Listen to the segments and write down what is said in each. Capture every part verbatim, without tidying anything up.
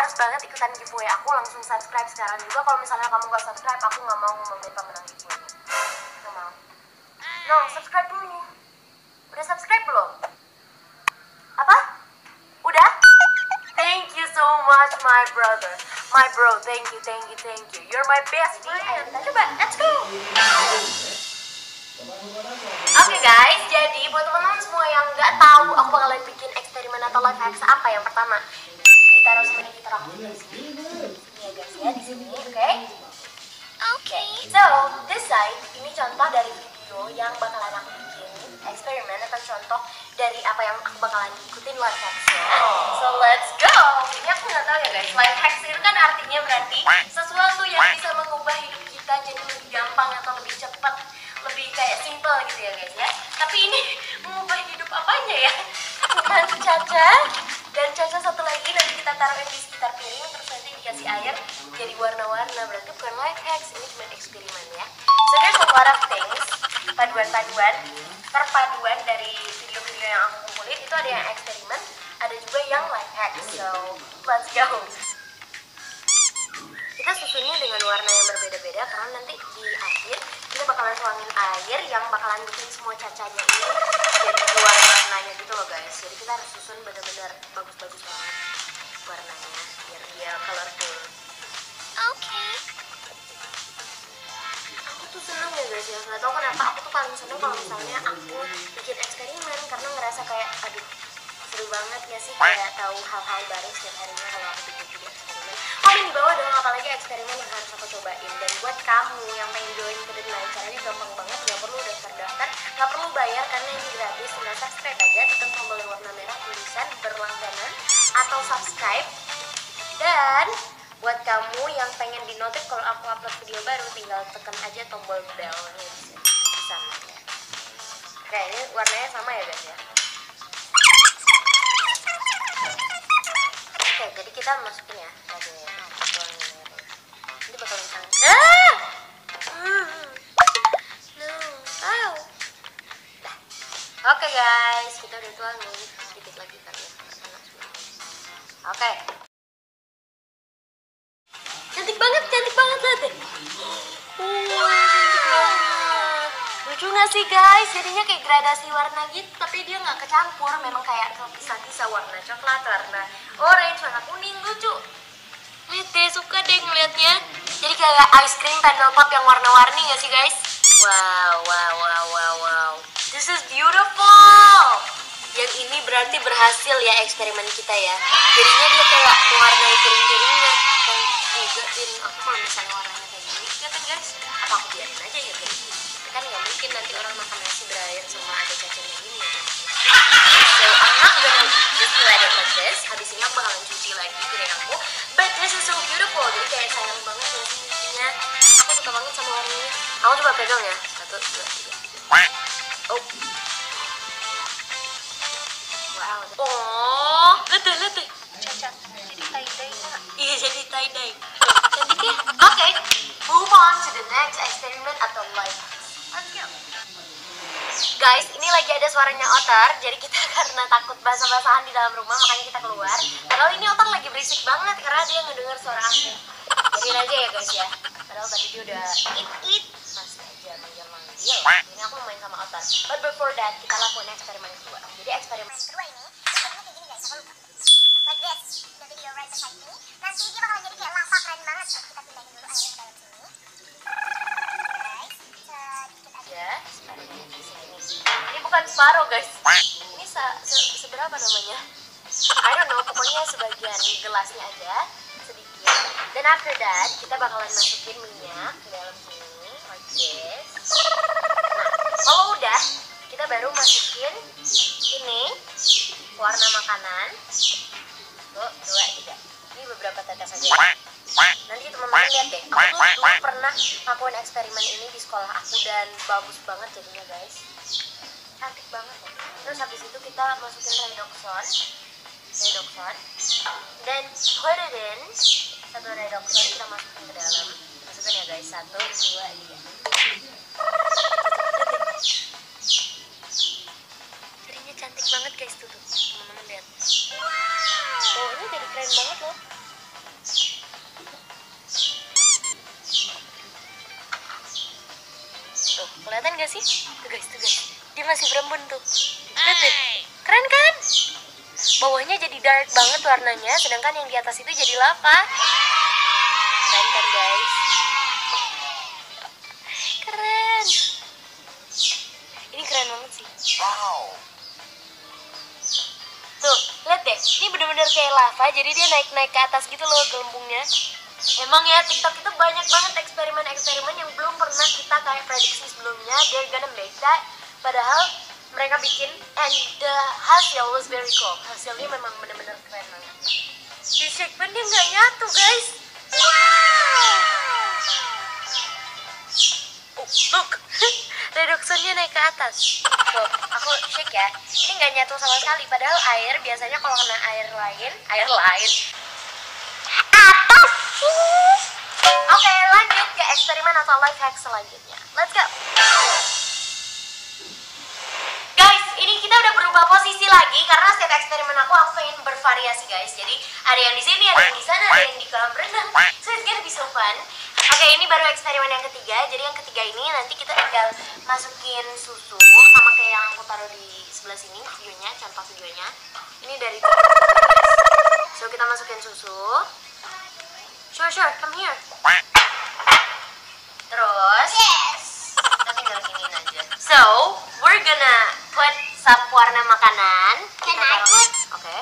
harus banget ikutan giveaway aku, langsung subscribe sekarang juga. Kalau misalnya kamu gak subscribe, aku gak mau ngumumin pemenang giveaway. Gak mau. No, subscribe dulu nih. Udah subscribe belum? Apa? Udah? Thank you so much my brother. My bro, thank you, thank you, thank you. You're my bestie. Ayo kita coba, let's go. Oke okay guys, jadi buat teman-teman semua yang nggak tahu, aku bakalan bikin eksperimen atau life hacks apa. Yang pertama, kita taruh sebenarnya kita taruh di sini. Ini ya guys ya, di sini, oke? Okay? Oke. Okay. So, this side ini contoh dari video yang bakalan aku bikin eksperimen atau contoh dari apa yang aku bakalan ikutin life hacksnya. So let's go. Ini aku nggak tahu ya guys, life hacks itu kan artinya berarti sesuatu yang bisa mengubah hidup kita jadi lebih gampang atau lebih cepat, lebih kayak simple gitu ya guys ya. Tapi ini mengubah hidup apanya ya? Bukan Caca. Dan Caca satu lagi nanti kita taruh di sekitar piring, terus nanti dikasih air jadi warna-warna. Berarti bukan life hacks, ini cuma eksperimen ya. So there's a lot of things, paduan-paduan, perpaduan dari video-video yang aku kumpulin. Itu ada yang eksperimen, ada juga yang life hacks. So let's go. Kita susunnya dengan warna yang berbeda-beda karena nanti di akhir kita bakalan tuangin air yang bakalan bikin semua cacanya ini jadi warna-warnanya gitu loh guys. Jadi kita harus susun benar-benar bagus-bagus banget warnanya biar dia colorful. Oke. Okay. Aku tuh seneng ya guys ya, nggak tahu kenapa aku tuh paling seneng kalau misalnya aku bikin eksperimen karena ngerasa kayak aduh seru banget ya sih, kayak tahu hal-hal baru setiap harinya kalau aku bikin video eksperimen. Komen di bawah dong apalagi eksperimen yang harus aku cobain. Dan buat kamu yang pengen join ke The Night, caranya gampang banget, nggak perlu daftar-daftar, nggak perlu bayar karena ini gratis. Tinggal subscribe aja, tekan tombol yang warna merah tulisan berlangganan atau subscribe. Dan buat kamu yang pengen dinotif kalau aku upload video baru, tinggal tekan aja tombol bell-nya di sana ya. Oke, ini warnanya sama ya guys ya. Oke, jadi kita masukin ya cadunya. Ini bakalan sangat. Ah! No. Ow. Dah. Oke guys, kita udah tuangin sedikit lagi karena panas banget. Oke. Cantik banget, cantik banget lihat deh. Wow, cantik banget. Lucu nggak sih guys? Jadinya kayak gradasi warna gitu, tapi dia nggak kecampur. Memang kayak kepisah-pisah warna coklat, warna orange, warna kuning, lucu. Lihat deh, suka deh ngeliatnya. Jadi kayak ice cream candle pop yang warna-warni nggak sih guys? Wow, wow, wow, wow, wow. This is beautiful. Yang ini berarti berhasil ya eksperimen kita ya. Jadinya dia kayak mewarnai piring-piringnya. Dan juga piring aku kalau misalnya warnanya kayak gini, ya kan guys? Apa aku biarin aja ya guys? Kan nggak mungkin nanti orang makan nasi berair sama ada cacingnya gini ya. So I'm not gonna just let it like this. Habis ini aku bakalan cuci lagi piring aku. But this is so beautiful. Jadi kayak sayang banget ya cucinya. Aku suka banget sama warnanya. Aku coba pegang ya. Satu, dua, tiga. Oh. Wow. Oh, lihat deh, lihat deh. Cacat. Jadi tie-dye nggak? Iya, jadi tie-dye. Cantik ya? Oke. Okay. Move on to the next experiment atau life. Let's go. Guys, ini lagi ada suaranya Otar. Jadi kita karena takut basah-basahan di dalam rumah, makanya kita keluar. Padahal ini Otar lagi berisik banget karena dia ngedenger suara aku. Jadiin aja ya guys ya. Padahal tadi dia udah it-it, masih aja manggil-manggil. Ini aku mau main sama Otar. But before that, kita lakuin eksperimen kedua. Jadi eksperimen kedua ini, eksperimennya kayak gini guys, aku lupa. Like this, the video right beside me. Nanti dia bakalan jadi kayak lava keren banget. Kita pindahin dulu airnya ke dalam sini. Ya, ini bukan separuh guys. Ini se se seberapa namanya? I don't know, pokoknya sebagian gelasnya aja sedikit. Dan after that kita bakalan masukin minyak ke dalam sini like this. Nah, kalau udah kita baru masukin ini warna makanan. Tuh, dua, tiga. Ini beberapa tetes aja ya. Nanti teman-teman lihat deh, aku tuh dulu pernah lakuin eksperimen ini di sekolah aku dan bagus banget jadinya guys, cantik banget ya. Terus habis itu kita masukin redoxon, redoxon, dan put it in, satu redoxon kita masukin ke dalam, masukin ya guys, satu, dua, tiga. Jadinya cantik banget guys tuh, tuh teman-teman lihat. Oh ini jadi keren banget loh. gak sih? Tuh guys, tuh guys, dia masih berembun tuh. Lihat deh, keren kan? Bawahnya jadi dark banget warnanya, sedangkan yang di atas itu jadi lava. Keren kan guys? Keren. Ini keren banget sih. Wow. Tuh, lihat deh, ini bener-bener kayak lava, jadi dia naik-naik ke atas gitu loh gelembungnya. Emang ya, TikTok itu banyak banget eksperimen-eksperimen yang belum pernah kita kayak prediksi sebelumnya. They're gonna make that, padahal mereka bikin, and the hasil was very cool. Hasilnya memang bener-bener keren banget. Di segmen dia nggak nyatu guys. Wow. Oh, look. Redoxonnya naik ke atas. Tuh, aku shake ya. Ini nggak nyatu sama sekali. Padahal air biasanya kalau kena air lain, air lain. Atas. Oke, lanjut ke eksperimen atau life hack selanjutnya. Let's go. Guys, ini kita udah berubah posisi lagi karena setiap eksperimen aku aku pengen bervariasi guys. Jadi ada yang di sini, ada yang di sana, ada yang di kolam renang. So it's gonna be so fun. Oke, ini baru eksperimen yang ketiga. Jadi yang ketiga ini nanti kita tinggal masukin susu sama kayak yang aku taruh di sebelah sini videonya, contoh videonya. Ini dari guys. So kita masukin susu. Sure, sure, come here. Terus kita tinggal giniin aja. So, we're gonna put sap warna makanan. Can I put? Oke.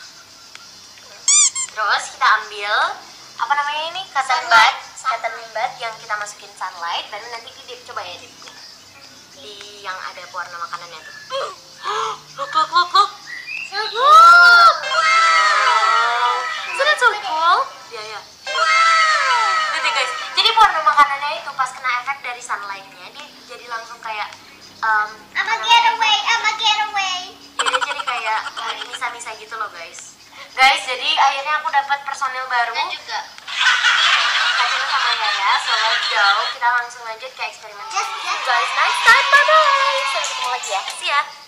Terus kita ambil apa namanya ini? Cotton bud. Cotton bud yang kita masukin sunlight, dan nanti di dip, coba ya dip nih. Di yang ada pewarna makanannya tuh. Look, look, look, look. So cool. Wow. Isn't that so cool? Ya, ya. Wow. Lihat guys. Jadi pewarna makanannya itu pas kena efek dari sunlightnya, dia jadi langsung kayak um, I'ma get away, I'ma get away. Ya, dia jadi kayak uh, misa-misa gitu loh guys. Guys, jadi akhirnya aku dapat personil baru. Dan juga Kacanya sama Yaya, so let's go. Kita langsung lanjut ke eksperimen. Just, just. Guys, next time, bye-bye. Sampai ketemu lagi ya. See ya.